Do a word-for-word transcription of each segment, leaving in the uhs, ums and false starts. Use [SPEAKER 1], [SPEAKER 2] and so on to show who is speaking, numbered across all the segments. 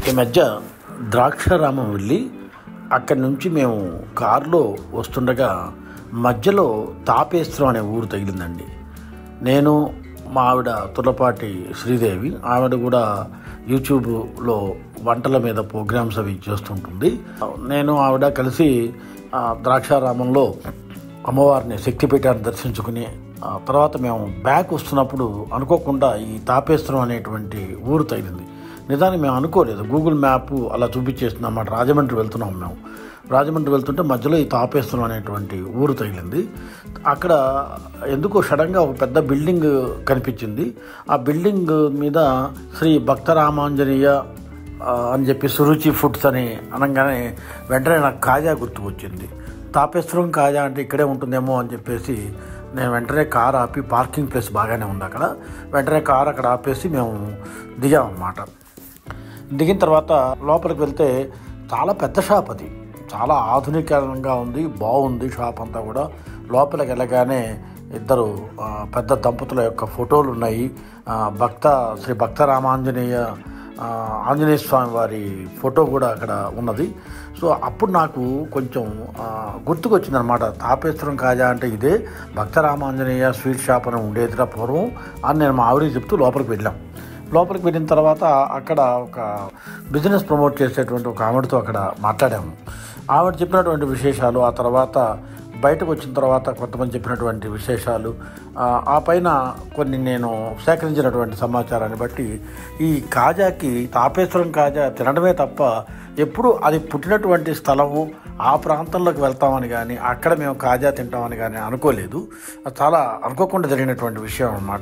[SPEAKER 1] ఈ మధ్య ద్రాక్షారామం వెళ్ళి అక్కడి నుంచి మేము కారులో వస్తుండగా మధ్యలో తాపేశ్వరం అనే ఊరు తగిలిందండి. నేను మా ఆవిడ తులపాటి శ్రీదేవి, ఆవిడ కూడా యూట్యూబ్లో వంటల మీద ప్రోగ్రామ్స్ అవి చేస్తుంటుంది. నేను ఆవిడ కలిసి ద్రాక్షారామంలో అమ్మవారిని శక్తిపీఠాన్ని దర్శించుకుని తర్వాత మేము బ్యాక్ వస్తున్నప్పుడు అనుకోకుండా ఈ తాపేశ్వరం అనేటువంటి ఊరు తగిలింది. నిజానికి మేము అనుకోలేదు, గూగుల్ మ్యాప్ అలా చూపించేస్తుంది అన్నమాట. రాజమండ్రి వెళ్తున్నాం మేము. రాజమండ్రి వెళ్తుంటే మధ్యలో ఈ తాపేశ్వరం అనేటువంటి ఊరు తగిలింది. అక్కడ ఎందుకో సడన్గా ఒక పెద్ద బిల్డింగ్ కనిపించింది. ఆ బిల్డింగ్ మీద శ్రీ భక్త రామాంజనేయ అని చెప్పి సురుచి ఫుడ్స్ అని అనగానే వెంటనే నాకు కాజా గుర్తుకొచ్చింది. తాపేశ్వరం కాజా అంటే ఇక్కడే ఉంటుందేమో అని చెప్పేసి నేను వెంటనే కారు ఆపి, పార్కింగ్ ప్లేస్ బాగానే ఉంది అక్కడ, వెంటనే కారు అక్కడ ఆపేసి మేము దిగామన్నమాట. దిగిన తర్వాత లోపలికి వెళ్తే చాలా పెద్ద షాప్, అది చాలా ఆధునికంగా ఉంది, బాగుంది షాప్ అంతా కూడా. లోపలికి వెళ్ళగానే ఇద్దరు పెద్ద దంపతుల యొక్క ఫోటోలు ఉన్నాయి. భక్త శ్రీ భక్త రామాంజనేయ ఆంజనేయ స్వామి వారి ఫోటో కూడా అక్కడ ఉన్నది. సో అప్పుడు నాకు కొంచెం గుర్తుకొచ్చిందనమాట, తాపేశ్వరం కాజా అంటే ఇదే, భక్త రామాంజనేయ స్వీట్ షాప్ అని ఉండేదిరా పూర్వం అని నేను మా ఆవిడకి చెప్తూ లోపలికి వెళ్ళాం. లోపలికి వెళ్ళిన తర్వాత అక్కడ ఒక బిజినెస్ ప్రమోట్ చేసేటువంటి ఒక ఆవిడతో అక్కడ మాట్లాడాము. ఆవిడ చెప్పినటువంటి విశేషాలు, ఆ తర్వాత బయటకు వచ్చిన తర్వాత కొంతమంది చెప్పినటువంటి విశేషాలు, ఆ పైన కొన్ని నేను సేకరించినటువంటి సమాచారాన్ని బట్టి ఈ కాజాకి, తాపేశ్వరం కాజా తినడమే తప్ప ఎప్పుడు అది పుట్టినటువంటి స్థలము ఆ ప్రాంతంలోకి వెళ్తామని కానీ అక్కడ మేము కాజా తింటామని కానీ అనుకోలేదు. అది చాలా అనుకోకుండా జరిగినటువంటి విషయం అన్నమాట.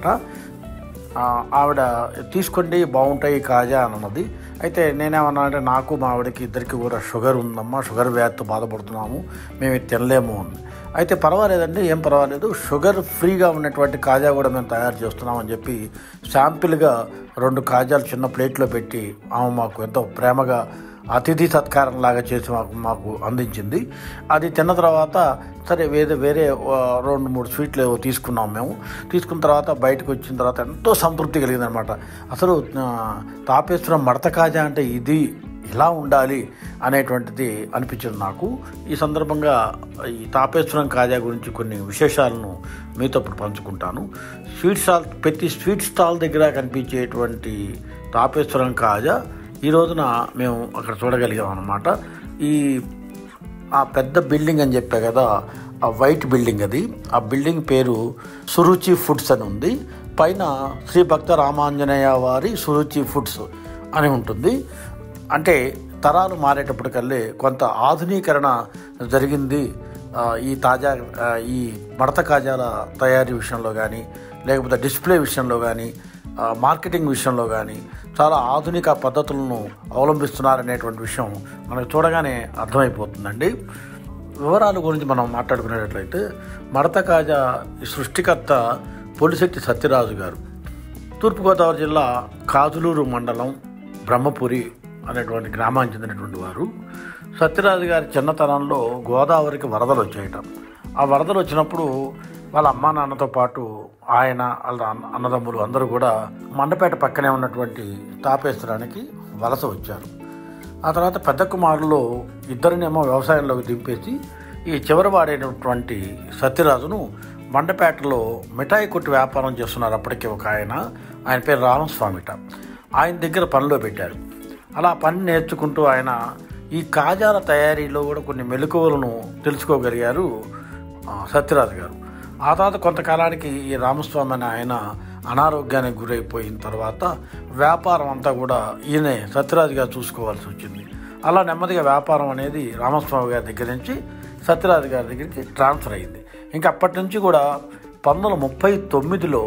[SPEAKER 1] ఆవిడ తీసుకోండి బాగుంటాయి కాజా అని అన్నది. అయితే నేనేమన్నా అంటే నాకు మా ఆవిడకి ఇద్దరికి కూడా షుగర్ ఉందమ్మా, షుగర్ వ్యాధితో బాధపడుతున్నాము, మేము ఇది తినలేము అని. అయితే పర్వాలేదండి, ఏం పర్వాలేదు, షుగర్ ఫ్రీగా ఉన్నటువంటి కాజా కూడా మేము తయారు చేస్తున్నాం అని చెప్పి శాంపిల్గా రెండు కాజాలు చిన్న ప్లేట్లో పెట్టి ఆమె మాకు ఎంతో ప్రేమగా అతిథి సత్కారం లాగా చేసి మాకు మాకు అందించింది. అది తిన్న తర్వాత సరే వేరే వేరే రెండు మూడు స్వీట్లు ఏవో తీసుకున్నాం మేము. తీసుకున్న తర్వాత బయటకు వచ్చిన తర్వాత ఎంతో సంతృప్తి కలిగిందనమాట. అసలు తాపేశ్వరం మడత కాజా అంటే ఇది, ఇలా ఉండాలి అనేటువంటిది అనిపించింది నాకు. ఈ సందర్భంగా ఈ తాపేశ్వరం కాజా గురించి కొన్ని విశేషాలను మీతో ఇప్పుడు పంచుకుంటాను. స్వీట్ స్టాల్, ప్రతి స్వీట్ స్టాల్ దగ్గర కనిపించేటువంటి తాపేశ్వరం కాజా ఈ రోజున మేము అక్కడ చూడగలిగాం అన్నమాట. ఈ ఆ పెద్ద బిల్డింగ్ అని చెప్పా కదా, ఆ వైట్ బిల్డింగ్, అది ఆ బిల్డింగ్ పేరు సురుచి ఫుడ్స్ అని ఉంది. పైన శ్రీ భక్త రామాంజనేయ వారి సురుచి ఫుడ్స్ అని ఉంటుంది. అంటే తరాలు మారేటప్పటికల్లే కొంత ఆధునీకరణ జరిగింది ఈ తాజా ఈ మడత కాజాల తయారీ విషయంలో కానీ, లేకపోతే డిస్ప్లే విషయంలో కానీ, మార్కెటింగ్ విషయంలో కానీ చాలా ఆధునిక పద్ధతులను అవలంబిస్తున్నారనేటువంటి విషయం మనకు చూడగానే అర్థమైపోతుందండి. వివరాల గురించి మనం మాట్లాడుకునేటట్లయితే మడత కాజా సృష్టికర్త పొలిశెట్టి సత్యరాజు గారు, తూర్పుగోదావరి జిల్లా కాజులూరు మండలం బ్రహ్మపురి అనేటువంటి గ్రామానికి చెందినటువంటి వారు. సత్యరాజు గారి చిన్నతనంలో గోదావరికి వరదలు వచ్చేయటం. ఆ వరదలు వచ్చినప్పుడు వాళ్ళ అమ్మా నాన్నతో పాటు ఆయన, వాళ్ళ అన్నదమ్ములు అందరూ కూడా మండపేట పక్కనే ఉన్నటువంటి తాపేశ్వరానికి వలస వచ్చారు. ఆ తర్వాత పెద్ద కుమారులో ఇద్దరినేమో వ్యవసాయంలోకి దింపేసి ఈ చివరి వాడైనటువంటి సత్యరాజును మండపేటలో మిఠాయి కొట్టి వ్యాపారం చేస్తున్నారు అప్పటికే ఒక ఆయన, ఆయన పేరు రామస్వామిట. ఆయన దగ్గర పనిలో పెట్టారు. అలా పని నేర్చుకుంటూ ఆయన ఈ కాజాల తయారీలో కూడా కొన్ని మెలకువలను తెలుసుకోగలిగారు సత్యరాజు గారు. ఆ తర్వాత కొంతకాలానికి ఈ రామస్వామి అనే ఆయన అనారోగ్యానికి గురైపోయిన తర్వాత వ్యాపారం అంతా కూడా ఈయనే సత్యరాజు గారు చూసుకోవాల్సి వచ్చింది. అలా నెమ్మదిగా వ్యాపారం అనేది రామస్వామి గారి దగ్గర నుంచి సత్యరాజు గారి దగ్గరికి ట్రాన్స్ఫర్ అయింది. ఇంకా అప్పటి నుంచి కూడా పంతొమ్మిది వందల ముప్పై తొమ్మిదిలో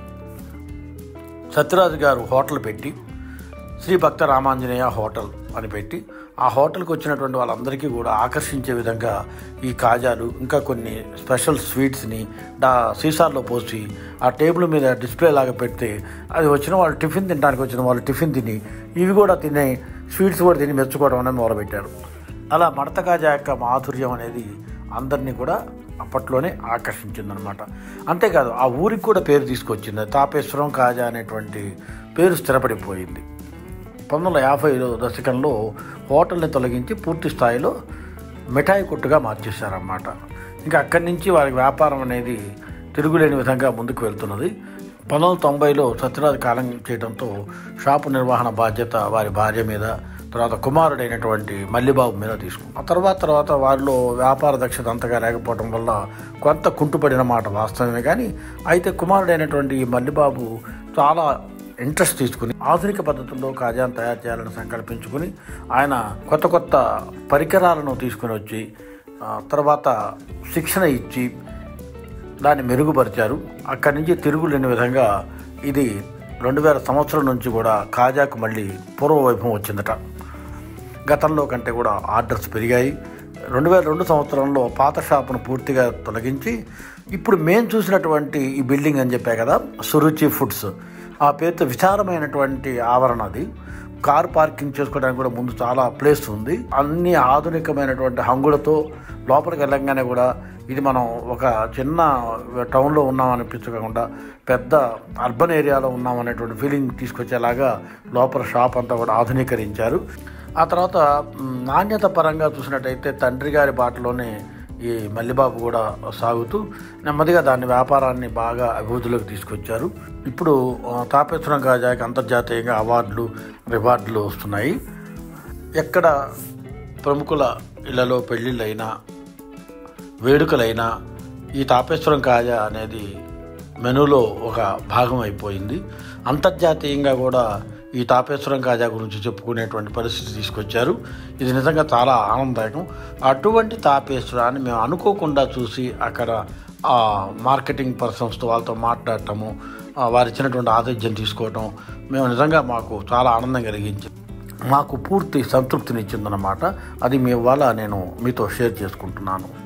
[SPEAKER 1] సత్యరాజు గారు హోటల్ పెట్టి శ్రీ భక్త రామాంజనేయ హోటల్ అని పెట్టి ఆ హోటల్కి వచ్చినటువంటి వాళ్ళందరికీ కూడా ఆకర్షించే విధంగా ఈ కాజాలు ఇంకా కొన్ని స్పెషల్ స్వీట్స్ని డా సీసాల్లో పోసి ఆ టేబుల్ మీద డిస్ప్లే లాగా పెడితే అది వచ్చిన వాళ్ళు టిఫిన్ తినడానికి వచ్చిన వాళ్ళు టిఫిన్ తిని ఇవి కూడా తినే స్వీట్స్ కూడా తిని మెచ్చుకోవడం అనేది మొదలుపెట్టారు. అలా మడత కాజా యొక్క మాధుర్యం అనేది అందరినీ కూడా అప్పట్లోనే ఆకర్షించిందనమాట. అంతేకాదు ఆ ఊరికి కూడా పేరు తీసుకొచ్చింది. తాపేశ్వరం కాజా అనేటువంటి పేరు స్థిరపడిపోయింది. పంతొమ్మిది వందల యాభై దశకంలో హోటల్ని తొలగించి పూర్తి స్థాయిలో మిఠాయి కొట్టుగా మార్చేశారన్నమాట. ఇంకా అక్కడి నుంచి వారికి వ్యాపారం అనేది తిరుగులేని విధంగా ముందుకు వెళ్తున్నది. పంతొమ్మిది వందల తొంభైలో సత్యరాజ్ కాలం చేయడంతో షాపు నిర్వహణ బాధ్యత వారి భార్య మీద, తర్వాత కుమారుడైనటువంటి మల్లిబాబు మీద తీసుకున్నాం. ఆ తర్వాత తర్వాత వారిలో వ్యాపార దక్షత అంతగా లేకపోవడం వల్ల కొంత కుంటుపడిన మాట వాస్తవమే. కానీ అయితే కుమారుడైనటువంటి ఈ మల్లిబాబు చాలా ఇంట్రెస్ట్ తీసుకుని ఆధునిక పద్ధతుల్లో కాజాను తయారు చేయాలని సంకల్పించుకుని ఆయన కొత్త కొత్త పరికరాలను తీసుకుని వచ్చి తర్వాత శిక్షణ ఇచ్చి దాన్ని మెరుగుపరిచారు. అక్కడి నుంచి తిరుగులేని విధంగా ఇది రెండు వేల సంవత్సరం నుంచి కూడా కాజాకు మళ్ళీ పూర్వ వైభవం వచ్చిందట. గతంలో కంటే కూడా ఆర్డర్స్ పెరిగాయి. రెండు వేల రెండు సంవత్సరంలో పాత షాపును పూర్తిగా తొలగించి ఇప్పుడు మేము చూసినటువంటి ఈ బిల్డింగ్ అని చెప్పా కదా, సురుచి ఫుడ్స్, ఆ పేరుతో విశాలమైనటువంటి ఆవరణ. అది కార్ పార్కింగ్ చేసుకోవడానికి కూడా ముందు చాలా ప్లేస్ ఉంది. అన్ని ఆధునికమైనటువంటి హంగులతో లోపలికి వెళ్ళంగానే కూడా ఇది మనం ఒక చిన్న టౌన్లో ఉన్నాం అనిపించకుండా పెద్ద అర్బన్ ఏరియాలో ఉన్నాం అనేటువంటి ఫీలింగ్ తీసుకొచ్చేలాగా లోపల షాప్ అంతా కూడా ఆధునీకరించారు. ఆ తర్వాత నాణ్యత పరంగా చూసినట్టయితే తండ్రి గారి బాటలోనే ఈ మల్లిబాబు కూడా సాగుతూ నెమ్మదిగా దాని వ్యాపారాన్ని బాగా అభివృద్ధిలోకి తీసుకొచ్చారు. ఇప్పుడు తాపేశ్వరం కాజాకి అంతర్జాతీయంగా అవార్డులు, రివార్డులు వస్తున్నాయి. ఎక్కడ ప్రముఖుల ఇళ్లలో పెళ్ళిళ్ళైనా వేడుకలైనా ఈ తాపేశ్వరం కాజా అనేది మెనూలో ఒక భాగం అయిపోయింది. అంతర్జాతీయంగా కూడా ఈ తాపేశ్వరం కాజా గురించి చెప్పుకునేటువంటి పరిస్థితి తీసుకొచ్చారు. ఇది నిజంగా చాలా ఆనందదాయకం. అటువంటి తాపేశ్వరాన్ని మేము అనుకోకుండా చూసి అక్కడ మార్కెటింగ్ పర్సన్స్తో వాళ్ళతో మాట్లాడటము, వారు ఇచ్చినటువంటి ఆతిథ్యం తీసుకోవటం మేము నిజంగా మాకు చాలా ఆనందం కలిగించింది. మాకు పూర్తి సంతృప్తినిచ్చిందన్నమాట. అది మీ వల్ల నేను మీతో షేర్ చేసుకుంటున్నాను.